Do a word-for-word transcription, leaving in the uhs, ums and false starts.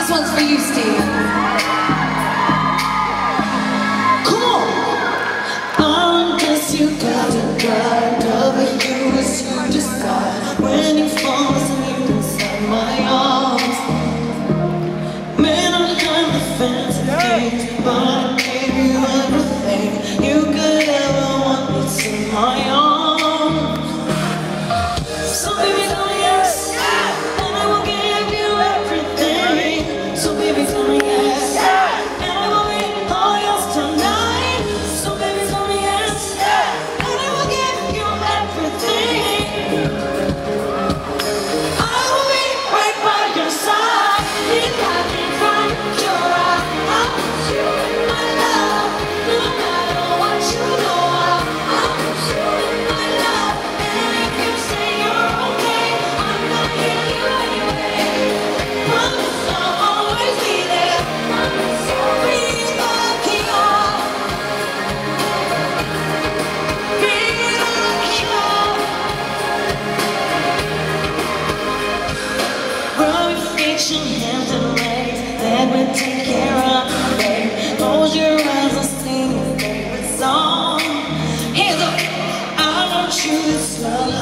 This one's for you, Steve. Come on! I guess you got it right. W is you decide when you fall asleep inside my arms. Man, I have the fancy things, but I gave you everything you could ever want. It's in my arms. So baby, tell me yes, and I will give you everything. So baby, tell me yes, and I will be all yours tonight. So baby, tell me yes, and I will give you everything. I will be right by your side. You got me from your eye. I'll put you in my love, no matter what you know. I'll put you in my love, and if you say you're okay, I'm gonna hear you anyway. Promise I'll always be there. Promise I'll be lucky. Be lucky. Rub your feet, your hands and legs, let me take care of you, babe. Close your eyes and sing your favorite song. Hands up. I want you to smell